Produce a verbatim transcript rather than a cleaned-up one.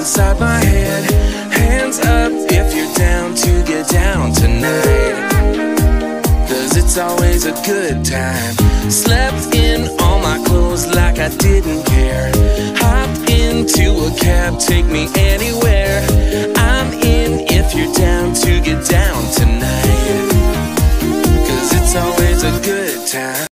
inside my head. Hands up if you're down to get down tonight, 'cause it's always a good time. Slept in all my clothes like I didn't care. Hopped into a cab, take me anywhere. I'm in if you're down to get down tonight.